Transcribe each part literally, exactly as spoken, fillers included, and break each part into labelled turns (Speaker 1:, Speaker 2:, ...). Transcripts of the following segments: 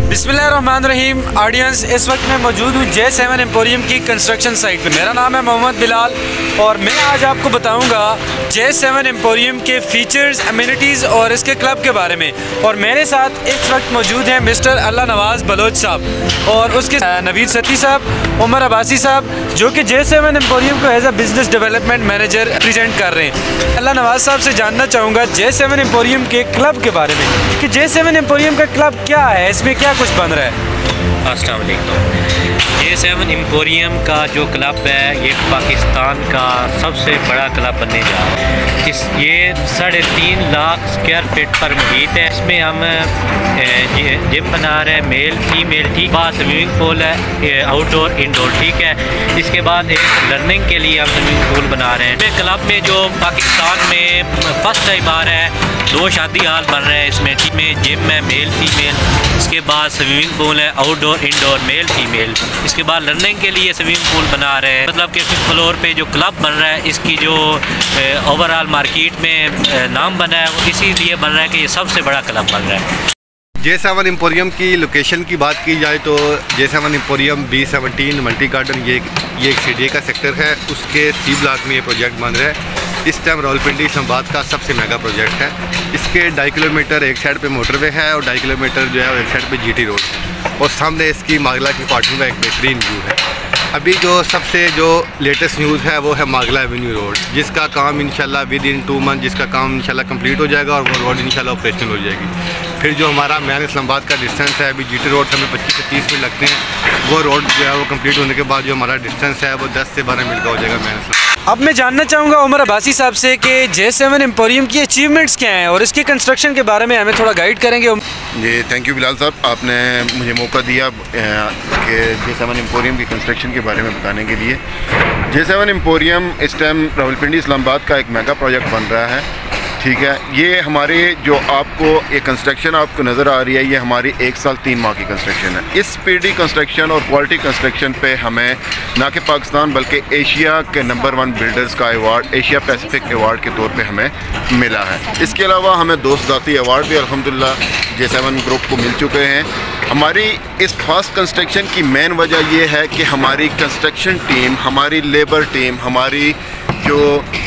Speaker 1: बिस्मिल्लाहिर्रहमानिर्रहीम। ऑडियंस, इस वक्त मैं मौजूद हूँ जे सेवन एम्पोरियम की कंस्ट्रक्शन साइट पे। मेरा नाम है मोहम्मद बिलाल और मैं आज आपको बताऊँगा जे सेवन एम्पोरियम के फ़ीचर्स, अम्यूनिटीज़ और इसके क्लब के बारे में। और मेरे साथ इस वक्त मौजूद हैं मिस्टर अल्लाह नवाज़ बलोच साहब और उसके नवीद सती साहब, उमर अब्बासी साहब, जो कि जे सेवन एम्पोरियम को as a business development manager present कर रहे हैं। अल्लाह नवाज़ साहब से जानना चाहूँगा जे सेवन एम्पोरियम के क्लब के बारे में कि जे सेवन एम्पोरियम का क्लब क्या है, इसमें क्या कुछ बन रहा है।
Speaker 2: अस्सलाम वालेकुम। जे सेवन एम्पोरियम का जो क्लब है ये पाकिस्तान का सबसे बड़ा क्लब बनने जा रहा है। इस ये साढ़े तीन लाख स्क्वायर फीट पर मुहित है। इसमें हम जिम बना रहे हैं, मेल फीमेल, ठीक, बाद स्विमिंग पूल है, आउटडोर इंडोर, ठीक है। इसके बाद एक लर्निंग के लिए हम स्विमिंग पूल बना रहे हैं। क्लब में जो पाकिस्तान में फर्स्ट टाइम आ रहा है, दो शादी हाल बन रहे हैं इसमें, ठीक में जिम है मेल फीमेल, इसके बाद स्विमिंग पूल है आउटडोर इंडोर मेल फीमेल, इसके बाद लर्निंग के लिए स्विमिंग पूल बना रहे हैं। मतलब कि फ्लोर पे जो क्लब बन रहा है इसकी जो ओवरऑल मार्केट में नाम बना है वो इसीलिए बन रहा है कि ये सबसे बड़ा क्लब बन रहा है।
Speaker 3: जे सेवन एम्पोरियम की लोकेशन की बात की जाए तो J seven emporium B seventeen Multi Garden ये ये एक सी डी ए का सेक्टर है, उसके सी ब्लॉक में ये प्रोजेक्ट बन रहा है। इस टाइम रावलपिंडी इस्लामाबाद का सबसे महंगा प्रोजेक्ट है। इसके ढाई किलोमीटर एक साइड पे मोटरवे है और ढाई किलोमीटर जो है वो एक साइड पे जीटी रोड है और सामने इसकी मागला की पार्किंग का एक बेहतरीन व्यू है। अभी जो सबसे जो लेटेस्ट न्यूज़ है वो है मागला एवेन्यू रोड, जिसका काम इंशाल्लाह विद इन टू मंथ जिसका काम इंशाल्लाह कंप्लीट हो जाएगा और वो रोड इंशाल्लाह ऑपरेशनल हो जाएगी। फिर जो हमारा मैन इस्लामाबाद का डिस्टेंस है, अभी जीटी रोड से हमें पच्चीस से तीस मिनट लगते हैं, वो रोड जो है वो कंप्लीट होने के बाद जो हमारा डिस्टेंस है वो दस से बारह मिनट का हो जाएगा मैन इस्लामाबाद।
Speaker 1: अब मैं जानना चाहूँगा उमर अब्बासी साहब से कि जे सेवन एम्पोरियम की अचीवमेंट्स क्या हैं और इसके कंस्ट्रक्शन के बारे में हमें थोड़ा गाइड करेंगे।
Speaker 4: जी थैंक यू बिलाल साहब, आपने मुझे मौका दिया कि जे सेवन एम्पोरियम की कंस्ट्रक्शन के बारे में बताने के लिए। जे सेवन एम्पोरियम इस टाइम रावलपिंडी इस्लामाबाद का एक मेगा प्रोजेक्ट बन रहा है, ठीक है। ये हमारे जो आपको ये कंस्ट्रक्शन आपको नज़र आ रही है, ये हमारी एक साल तीन माह की कंस्ट्रक्शन है। इस स्पीडी कंस्ट्रक्शन और क्वालिटी कंस्ट्रक्शन पे हमें ना कि पाकिस्तान बल्कि एशिया के नंबर वन बिल्डर्स का अवार्ड, एशिया पैसिफिक अवार्ड के तौर पे हमें मिला है। इसके अलावा हमें दो सदाती अवार्ड भी अल्हम्दुलिल्लाह जे सेवन ग्रुप को मिल चुके हैं। हमारी इस फास्ट कंस्ट्रक्शन की मेन वजह यह है कि हमारी कंस्ट्रक्शन टीम, हमारी लेबर टीम, हमारी जो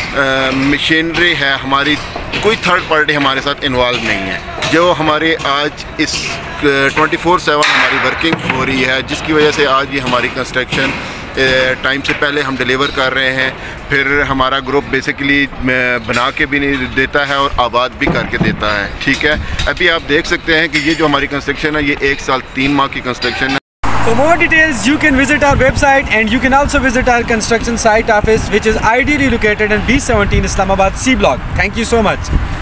Speaker 4: मशीनरी है, हमारी कोई थर्ड पार्टी हमारे साथ इन्वॉल्व नहीं है। जो हमारे आज इस ट्वेंटी फोर सेवन हमारी वर्किंग हो रही है, जिसकी वजह से आज ये हमारी कंस्ट्रक्शन टाइम से पहले हम डिलीवर कर रहे हैं। फिर हमारा ग्रुप बेसिकली बना के भी नहीं देता है और आबाद भी करके देता है, ठीक है। अभी आप देख सकते हैं कि ये जो हमारी कंस्ट्रक्शन है ये एक साल तीन माह की कंस्ट्रक्शन है।
Speaker 1: For more details, you can visit our website and you can also visit our construction site office, which is ideally located in B seventeen Islamabad C block. Thank you so much.